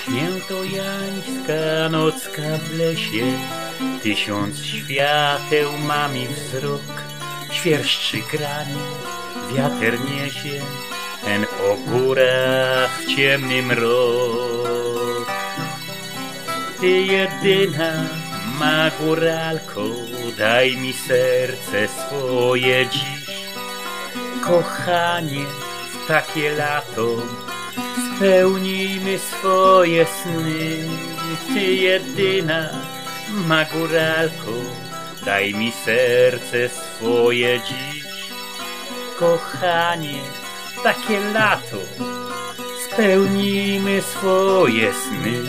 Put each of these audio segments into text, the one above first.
Świętojańska nocka w lesie, 1000 świateł ma mi wzrok. Świerszczy granie, wiater niesie, ten po górach ciemny mrok. Ty jedyna ma góralko, daj mi serce swoje dziś. Kochanie, w takie lato spełnijmy swoje sny. Ty jedyna ma góralko, daj mi serce swoje dziś. Kochanie, w takie lato spełnijmy swoje sny.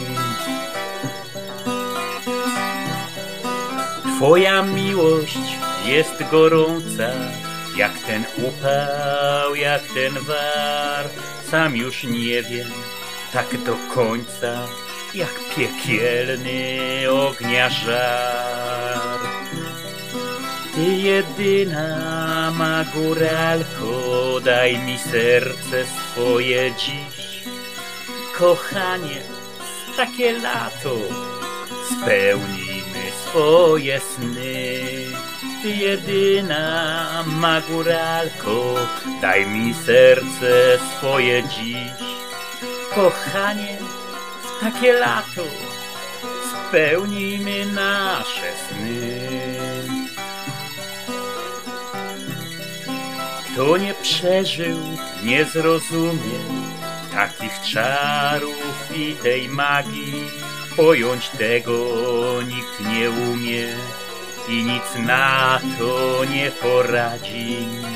Twoja miłość jest gorąca, jak ten upał, jak ten war. Sam już nie wiem tak do końca, jak piekielny ognia żar. Ty jedyna ma góralko, daj mi serce swoje dziś. Kochanie, w takie lato spełnijmy swoje sny. Ty jedyna ma góralko, daj mi serce swoje dziś. Kochanie, w takie lato spełnijmy nasze sny. Kto nie przeżył, nie zrozumie takich czarów i tej magii. Pojąć tego nikt nie umie i nic na to nie poradzi.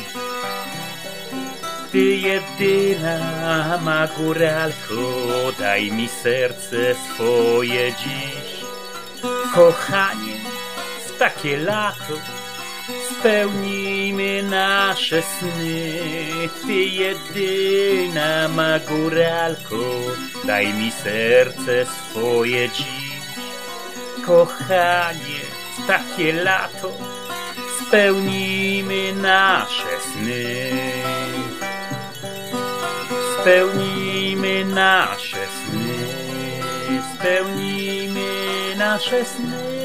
Ty jedyna ma góralko, daj mi serce swoje dziś. Kochanie, w takie lato spełnijmy nasze sny. Ty jedyna ma góralko, daj mi serce swoje dziś. Kochanie, w takie lato spełnijmy nasze sny. Spełnijmy nasze sny. Spełnijmy nasze sny.